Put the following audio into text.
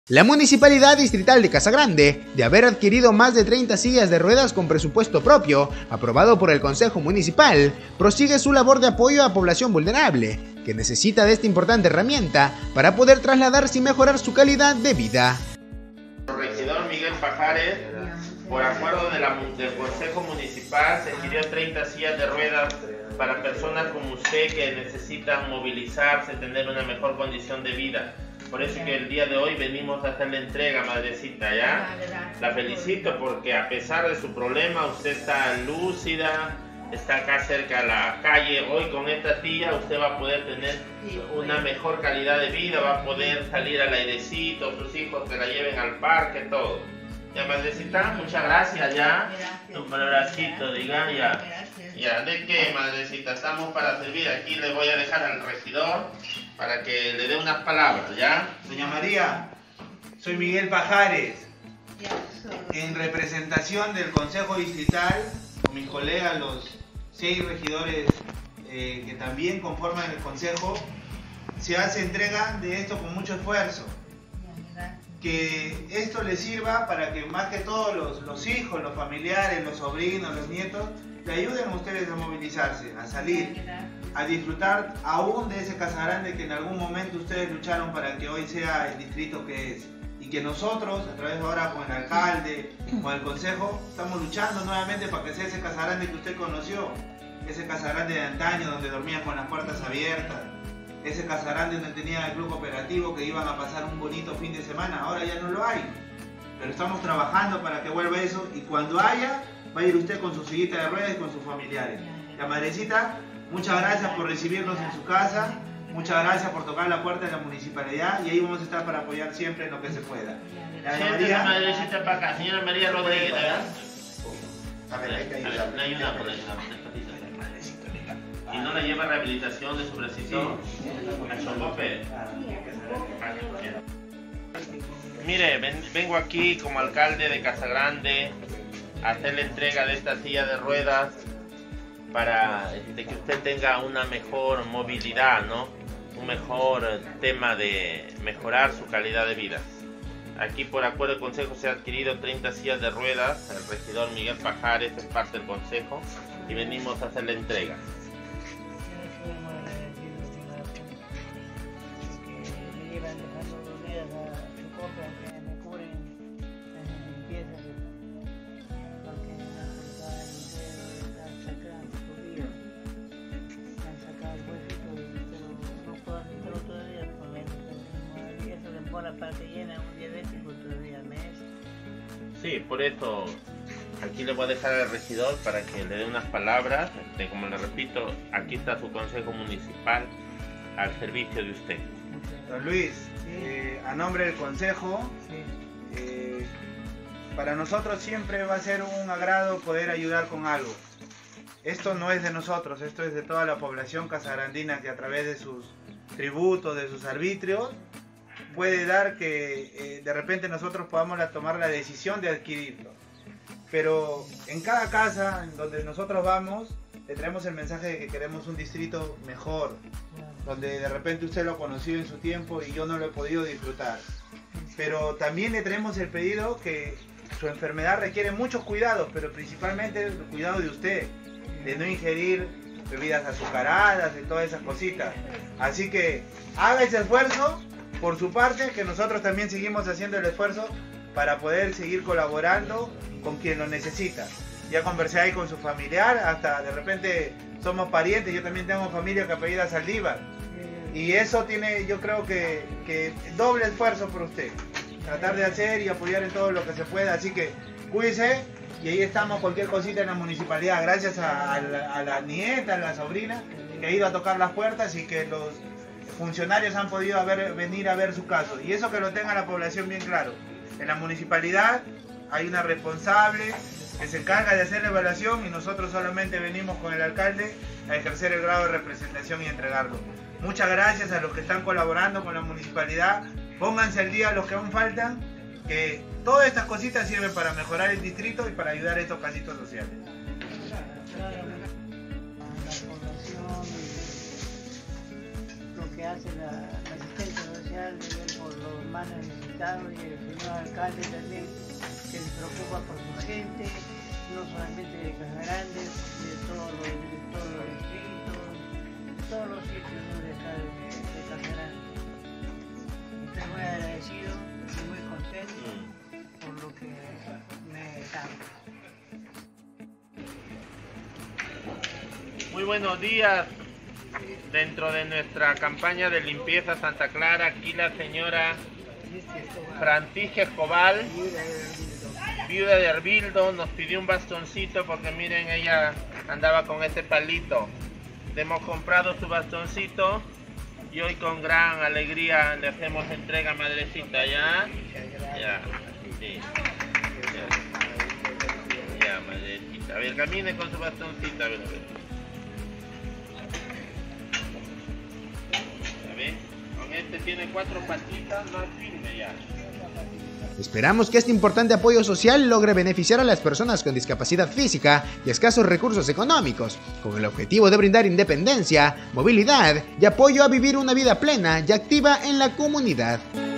La Municipalidad Distrital de Casagrande, de haber adquirido más de 30 sillas de ruedas con presupuesto propio, aprobado por el Consejo Municipal, prosigue su labor de apoyo a población vulnerable, que necesita de esta importante herramienta para poder trasladarse y mejorar su calidad de vida. El regidor Miguel Pajares, por acuerdo del Consejo Municipal, se adquirió 30 sillas de ruedas para personas como usted que necesitan movilizarse, tener una mejor condición de vida. Por eso que el día de hoy venimos a hacerle entrega, madrecita, ¿ya? La felicito porque a pesar de su problema, usted está lúcida, está acá cerca de la calle. Hoy con esta silla usted va a poder tener una mejor calidad de vida, va a poder salir al airecito, sus hijos que la lleven al parque, todo. Ya, madrecita, muchas gracias, ya. Un abracito, diga, ya. Ya, ¿de qué, madrecita? Estamos para servir. Aquí le voy a dejar al regidor para que le dé unas palabras, ¿ya? Doña María, soy Miguel Pajares, en representación del Consejo Distrital, con mis colegas, los 6 regidores que también conforman el Consejo, se hace entrega de esto con mucho esfuerzo. Que esto les sirva para que más que todo los hijos, los familiares, los sobrinos, los nietos, le ayuden a ustedes a movilizarse, a salir, a disfrutar aún de ese Casagrande que en algún momento ustedes lucharon para que hoy sea el distrito que es. Y que nosotros, a través de ahora con el alcalde, con el consejo, estamos luchando nuevamente para que sea ese Casagrande que usted conoció. Ese Casagrande de antaño donde dormían con las puertas abiertas. Ese Casagrande donde tenía el club cooperativo que iban a pasar un bonito fin de semana. Ahora ya no lo hay. Pero estamos trabajando para que vuelva eso y cuando haya, va a ir usted con su sillita de ruedas y con sus familiares. La madrecita, muchas gracias por recibirnos en su casa, muchas gracias por tocar la puerta de la municipalidad y ahí vamos a estar para apoyar siempre en lo que se pueda. Siéntese, madrecita, para acá. Señora María Rodríguez, ¿verdad? Le ayuda por eso. ¿Y no la lleva a rehabilitación de su bracito? ¿A Chocope? Mire, vengo aquí como alcalde de Casagrande a hacer la entrega de esta silla de ruedas para que usted tenga una mejor movilidad, ¿no? Un mejor tema de mejorar su calidad de vida. Aquí por acuerdo del consejo se ha adquirido 30 sillas de ruedas. El regidor Miguel Pajares es parte del consejo y venimos a hacer la entrega. Para que llene un diabético todavía mes. Sí, por eso aquí le voy a dejar al regidor para que le dé unas palabras. Como le repito, aquí está su consejo municipal al servicio de usted. Don Luis, a nombre del consejo, para nosotros siempre va a ser un agrado poder ayudar con algo. Esto no es de nosotros, esto es de toda la población casagrandina que a través de sus tributos, de sus arbitrios, puede dar que de repente nosotros podamos tomar la decisión de adquirirlo. Pero en cada casa en donde nosotros vamos, le traemos el mensaje de que queremos un distrito mejor, donde de repente usted lo ha conocido en su tiempo y yo no lo he podido disfrutar. Pero también le traemos el pedido que su enfermedad requiere muchos cuidados, pero principalmente el cuidado de usted, de no ingerir bebidas azucaradas y todas esas cositas. Así que haga ese esfuerzo por su parte, que nosotros también seguimos haciendo el esfuerzo para poder seguir colaborando con quien lo necesita. Ya conversé ahí con su familiar, hasta de repente somos parientes, yo también tengo familia que apellida Saldívar. Y eso tiene, yo creo que doble esfuerzo por usted. Tratar de hacer y apoyar en todo lo que se pueda, así que cuídese y ahí estamos, cualquier cosita en la municipalidad. Gracias a la nieta, a la sobrina, que ha ido a tocar las puertas y que los funcionarios han podido venir a ver su caso. Y eso que lo tenga la población bien claro. En la municipalidad hay una responsable que se encarga de hacer la evaluación y nosotros solamente venimos con el alcalde a ejercer el grado de representación y entregarlo. Muchas gracias a los que están colaborando con la municipalidad. Pónganse al día los que aún faltan, que todas estas cositas sirven para mejorar el distrito y para ayudar a estos casitos sociales. Lo que hace la asistencia social por los más necesitados. Estado y el señor alcalde también, que se preocupa por su gente, no solamente de Casagrande, de todos los distritos, de todos los sitios, ¿no?, de acá de Casagrande. Estoy muy agradecido y muy contento por lo que me dan. Muy buenos días. Dentro de nuestra campaña de limpieza Santa Clara, aquí la señora Francisca Escobar, viuda de Herbildo, nos pidió un bastoncito porque miren, ella andaba con ese palito. Le hemos comprado su bastoncito y hoy con gran alegría le hacemos entrega, madrecita, ¿ya? Ya, sí. Ya, madrecita. A ver, camine con su bastoncito, a ver. Con este tiene 4 patitas más firme ya. Esperamos que este importante apoyo social logre beneficiar a las personas con discapacidad física y escasos recursos económicos, con el objetivo de brindar independencia, movilidad y apoyo a vivir una vida plena y activa en la comunidad.